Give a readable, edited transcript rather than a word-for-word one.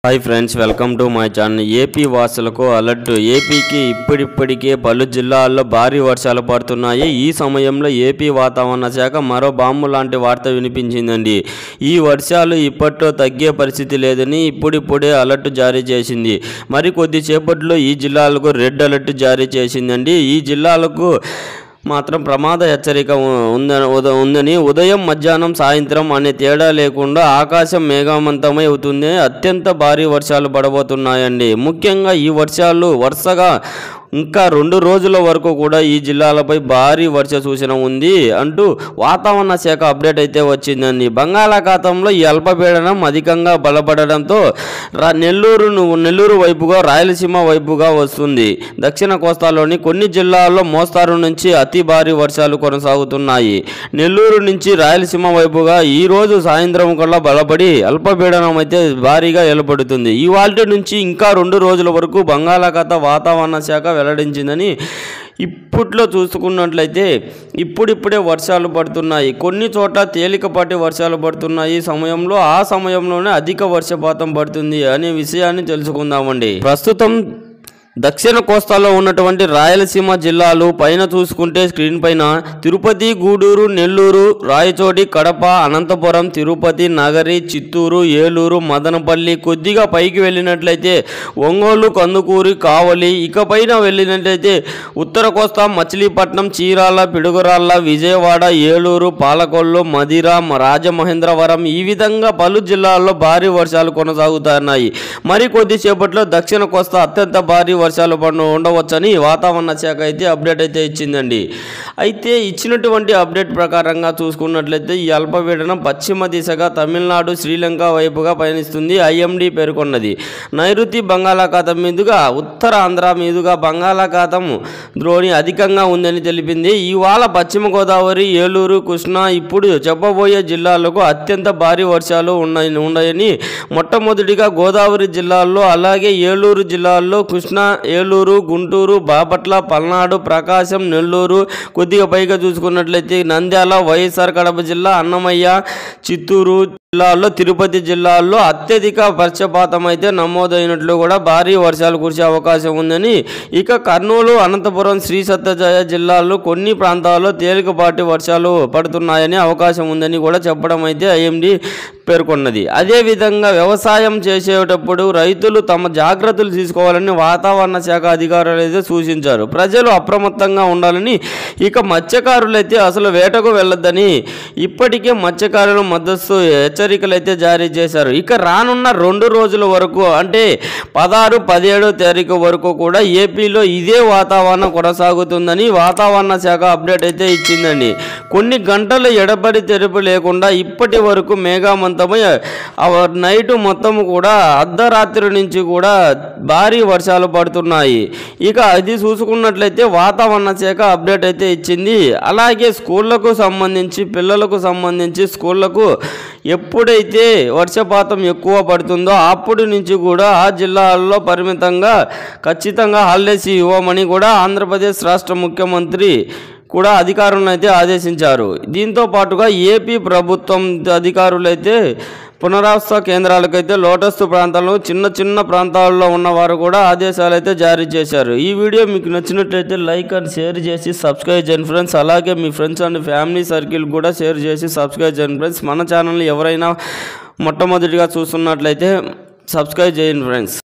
Hi friends, welcome to my channel. AP వాసులకు alert. ఏపీకి ఇప్పటికే పలు జిల్లాల్లో భారీ వర్షాలు పడుతున్నాయి. ఈ సమయంలో ఏపీ వాతావరణ శాఖ మరో బాంబు లాంటి వార్త వినిపించిందండి. ఈ వర్షాలు ఇప్పట్లో తగ్గే పరిస్థితి లేదని ఇప్పుడిప్పుడే అలర్ట్ జారీ చేసింది. మరి కొద్దిసేపట్లో ఈ జిల్లాలకు రెడ్ అలర్ట్ జారీ చేసిందండి. ఈ జిల్లాలకు మాత్రం ప్రమాద హెచ్చరిక ఉందని ఉదయం, మధ్యాహ్నం, సాయంత్రం అనే తేడా లేకుండా ఆకాశం మేఘావంతమై అవుతుంది. అత్యంత భారీ వర్షాలు పడబోతున్నాయండి. ముఖ్యంగా ఈ వర్షాలు వరుసగా ఇంకా 2 రోజుల వరకు కూడా ఈ జిల్లాలపై భారీ వర్ష సూచన ఉంది అంటూ వాతావరణ శాఖ అప్డేట్ అయితే వచ్చిందండి. బంగాళాఖాతంలో ఈ అల్పపీడనం అధికంగా బలపడడంతో నెల్లూరు వైపుగా, రాయలసీమ వైపుగా వస్తుంది. దక్షిణ కోస్తాలోని కొన్ని జిల్లాల్లో మోస్తారు నుంచి అతి భారీ వర్షాలు కొనసాగుతున్నాయి. నెల్లూరు నుంచి రాయలసీమ వైపుగా ఈ రోజు సాయంత్రం కల్లా బలపడి అల్పపీడనం అయితే భారీగా ఏర్పడుతుంది. ఇవాల్టి నుంచి ఇంకా 2 రోజుల వరకు బంగాళాఖాత వాతావరణ శాఖ వెల్లడించిందని ఇప్పట్లో చూసుకున్నట్లయితే ఇప్పుడిప్పుడే వర్షాలు పడుతున్నాయి. కొన్ని చోట్ల తేలికపాటి వర్షాలు పడుతున్నాయి. ఆ సమయంలోనే అధిక వర్షపాతం పడుతుంది అనే విషయాన్ని తెలుసుకుందామండి. ప్రస్తుతం దక్షిణ కోస్తాలో ఉన్నటువంటి రాయలసీమ జిల్లాలు పైన చూసుకుంటే స్క్రీన్ పైన తిరుపతి, గూడూరు, నెల్లూరు, రాయచోటి, కడప, అనంతపురం, తిరుపతి, నగరి, చిత్తూరు, ఏలూరు, మదనపల్లి, కొద్దిగా పైకి వెళ్ళినట్లయితే ఒంగోలు, కందుకూరు, కావలి, ఇకపైన వెళ్ళినట్లయితే ఉత్తర కోస్తా మచిలీపట్నం, చీరాల, పిడుగురాళ్ళ, విజయవాడ, ఏలూరు, పాలకొల్లు, మదిర, రాజమహేంద్రవరం, ఈ విధంగా పలు జిల్లాల్లో భారీ వర్షాలు కొనసాగుతున్నాయి. మరి కొద్దిసేపట్లో దక్షిణ కోస్తా అత్యంత భారీ వర్షాలు ఉండవచ్చని వాతావరణ శాఖ అయితే అప్డేట్ అయితే ఇచ్చిందండి. అయితే ఇచ్చినటువంటి అప్డేట్ ప్రకారంగా చూసుకున్నట్లయితే ఈ అల్పపీడనం పశ్చిమ దిశగా తమిళనాడు, శ్రీలంక వైపుగా పయనిస్తుంది. ఐఎండీ పేర్కొన్నది. నైరుతి బంగాళాఖాతం మీదుగా ఉత్తర ఆంధ్ర మీదుగా బంగాళాఖాతం ద్రోణి అధికంగా ఉందని తెలిపింది. ఇవాళ పశ్చిమ గోదావరి, ఏలూరు, కృష్ణా, ఇప్పుడు చెప్పబోయే జిల్లాలకు అత్యంత భారీ వర్షాలు ఉన్నాయని మొట్టమొదటిగా గోదావరి జిల్లాల్లో, అలాగే ఏలూరు జిల్లాల్లో, కృష్ణా, ఏలూరు, గుంటూరు, బాపట్ల, పల్నాడు, ప్రకాశం, నెల్లూరు, కొద్దిగా పైగా చూసుకున్నట్లయితే నంద్యాల, వైఎస్ఆర్ కడప జిల్లా, అన్నమయ్య, చిత్తూరు జిల్లాల్లో, తిరుపతి జిల్లాల్లో అత్యధిక వర్షపాతం అయితే నమోదైనట్లు కూడా భారీ వర్షాలు కురిసే అవకాశం ఉందని, ఇక కర్నూలు, అనంతపురం, శ్రీ సత్యసాయి జిల్లాల్లో కొన్ని ప్రాంతాల్లో తేలికపాటి వర్షాలు పడుతున్నాయని అవకాశం ఉందని కూడా చెప్పడం అయితే ఐఎండీ పేర్కొన్నది. అదేవిధంగా వ్యవసాయం చేసేటప్పుడు రైతులు తమ జాగ్రత్తలు తీసుకోవాలని వాతావరణ శాఖ అధికారులు అయితే సూచించారు. ప్రజలు అప్రమత్తంగా ఉండాలని, ఇక మత్స్యకారులైతే అసలు వేటకు వెళ్ళొద్దని ఇప్పటికే మత్స్యకారులు మద్దతు హెచ్చరికలు అయితే జారీ చేశారు. ఇక రానున్న 2 రోజుల వరకు అంటే 16, 17 తారీఖు వరకు కూడా ఏపీలో ఇదే వాతావరణం కొనసాగుతుందని వాతావరణ శాఖ అప్డేట్ అయితే ఇచ్చిందండి. కొన్ని గంటలు ఎడబడి తెరుపు లేకుండా ఇప్పటి వరకు మేఘావంతమై నైట్ మొత్తం కూడా అర్ధరాత్రి నుంచి కూడా భారీ వర్షాలు పడుతున్నాయి. ఇక అది చూసుకున్నట్లయితే వాతావరణ శాఖ అప్డేట్ అయితే ఇచ్చింది. అలాగే స్కూళ్లకు సంబంధించి, పిల్లలకు సంబంధించి స్కూళ్లకు ఎప్పుడైతే వర్షపాతం ఎక్కువ పడుతుందో అప్పటి నుంచి కూడా ఆ జిల్లాల్లో పరిమితంగా ఖచ్చితంగా హాలిడేస్ ఇవ్వమని కూడా ఆంధ్రప్రదేశ్ రాష్ట్ర ముఖ్యమంత్రి కూడా అధికారులను అయితే ఆదేశించారు. దీంతో పాటుగా ఏపీ ప్రభుత్వం అధికారులైతే పునరావాస కేంద్రాలకైతే లోటస్ ప్రాంతాల్లో చిన్న ప్రాంతాల్లో ఉన్నవారు కూడా ఆదేశాలు అయితే జారీ చేశారు. ఈ వీడియో మీకు నచ్చినట్లయితే లైక్ అండ్ షేర్ చేసి సబ్స్క్రైబ్ చేయండి ఫ్రెండ్స్. అలాగే మీ ఫ్రెండ్స్ అండ్ ఫ్యామిలీ సర్కిల్ కూడా షేర్ చేసి సబ్స్క్రైబ్ చేయండి ఫ్రెండ్స్. మన ఛానల్ని ఎవరైనా మొట్టమొదటిగా చూస్తున్నట్లయితే సబ్స్క్రైబ్ చేయండి ఫ్రెండ్స్.